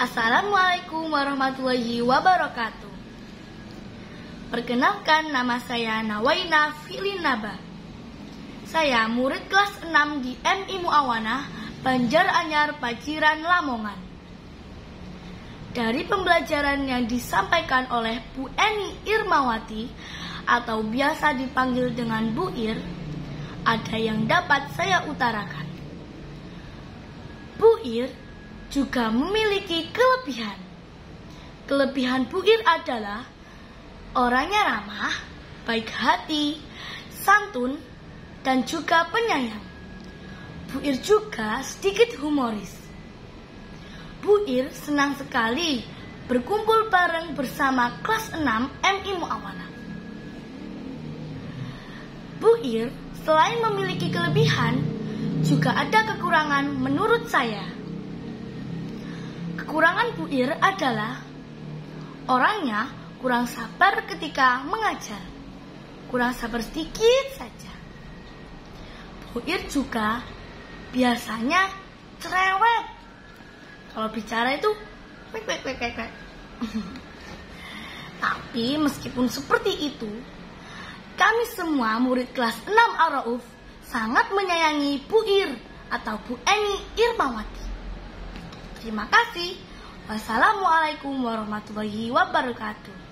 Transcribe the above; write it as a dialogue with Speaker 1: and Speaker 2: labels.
Speaker 1: Assalamualaikum warahmatullahi wabarakatuh. Perkenalkan, nama saya Nawaina Filinaba. Saya murid kelas 6 di MI Muawanah, Banjaranyar, Paciran, Lamongan. Dari pembelajaran yang disampaikan oleh Bu Eni Irmawati atau biasa dipanggil dengan Bu Ir, ada yang dapat saya utarakan. Bu Ir juga memiliki kelebihan. Kelebihan Bu Ir adalah orangnya ramah, baik hati, santun, dan juga penyayang. Bu Ir juga sedikit humoris. Bu Ir senang sekali berkumpul bareng bersama kelas 6 MI Muawanah. Bu Ir selain memiliki kelebihan, juga ada kekurangan menurut saya. Kekurangan Bu Ir adalah orangnya kurang sabar ketika mengajar. Kurang sabar sedikit saja. Bu Ir juga biasanya cerewet. Kalau bicara itu wek. Tapi meskipun seperti itu, kami semua murid kelas 6 Ar-Rauf sangat menyayangi Bu Ir atau Bu Eni Irmawati. Terima kasih. Wassalamualaikum warahmatullahi wabarakatuh.